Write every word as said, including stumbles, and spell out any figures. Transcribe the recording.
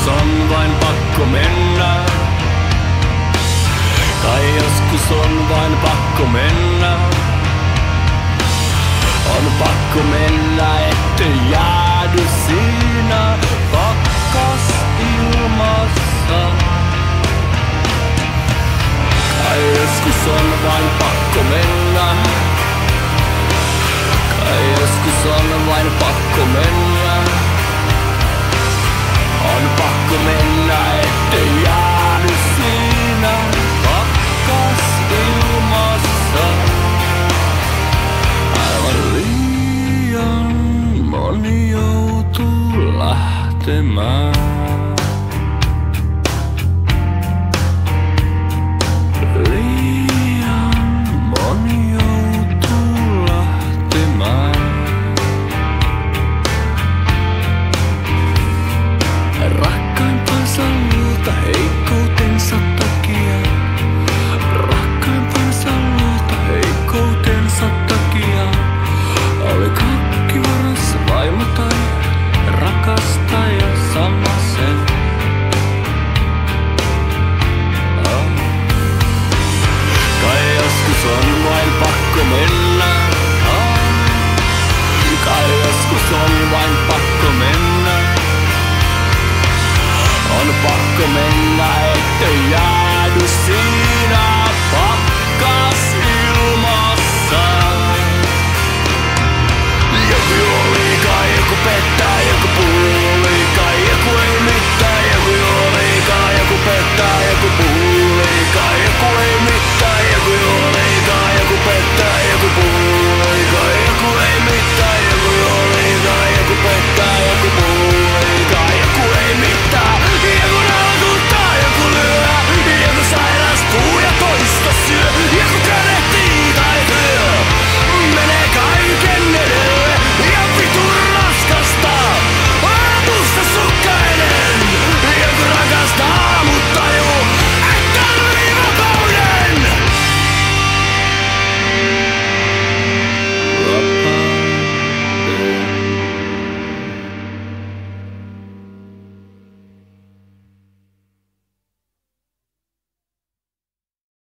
joskus on vain pakko mennä. Tai joskus on vain pakko mennä. On pakko mennä, ettei jäädy siinä pakkasilmassa. Tai joskus on vain pakko mennä. Tai joskus on vain pakko mennä. On pakko mennä, ettei jäädy siinä pakkasilmassa. Aivan liian moni joutuu lähtemään.